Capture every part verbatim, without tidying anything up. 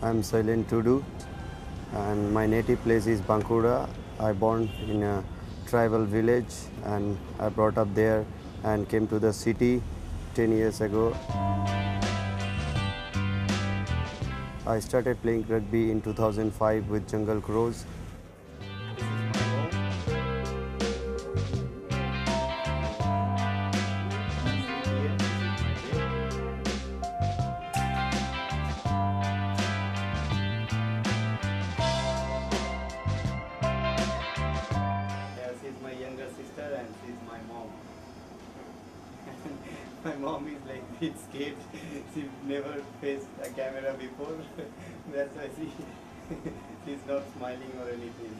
I'm Sailen Tudu and my native place is Bankura. I born in a tribal village and I brought up there and came to the city ten years ago. I started playing rugby in two thousand five with Jungle Crows. My younger sister and she's my mom. My mom is like a bit scared. She never faced a camera before. That's why she she's not smiling or anything.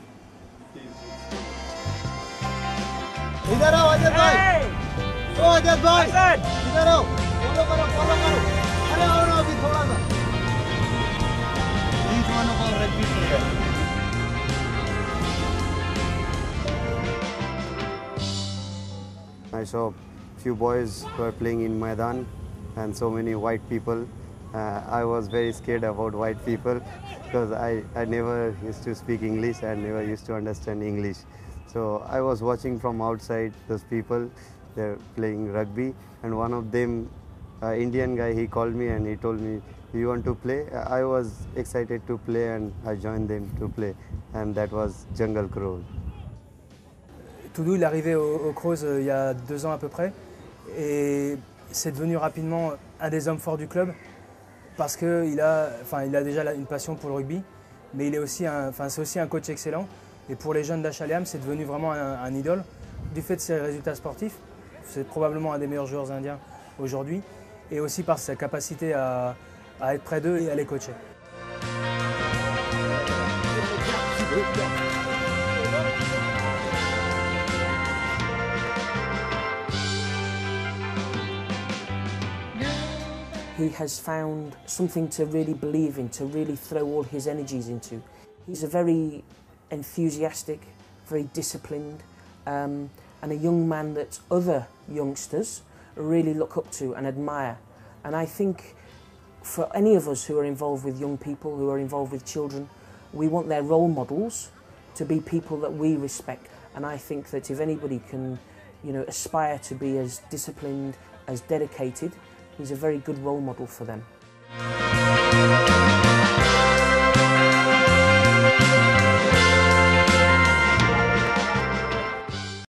इधर आओ अजय भाई। ओ अजय भाई। इधर आओ। Follow करो follow करो। अरे आओ ना अभी थोड़ा सा। He's one of our rugby players. I saw few boys who are playing in Maidan and so many white people. Uh, I was very scared about white people because I, I never used to speak English and never used to understand English. So I was watching from outside those people, they're playing rugby, and one of them, uh, Indian guy, he called me and he told me, you want to play? I was excited to play and I joined them to play, and that was Jungle Crows. Tudu, il est arrivé aux au Crows euh, il y a deux ans à peu près et c'est devenu rapidement un des hommes forts du club parce qu'il a, enfin, il a déjà une passion pour le rugby, mais il est aussi un, enfin, c'est aussi un coach excellent et pour les jeunes d'H L M, c'est devenu vraiment un, un idole du fait de ses résultats sportifs. C'est probablement un des meilleurs joueurs indiens aujourd'hui et aussi par sa capacité à, à être près d'eux et à les coacher. He has found something to really believe in, to really throw all his energies into. He's a very enthusiastic, very disciplined, um, and a young man that other youngsters really look up to and admire. And I think for any of us who are involved with young people, who are involved with children, we want their role models to be people that we respect. And I think that if anybody can, you know, aspire to be as disciplined, as dedicated, he's a very good role model for them.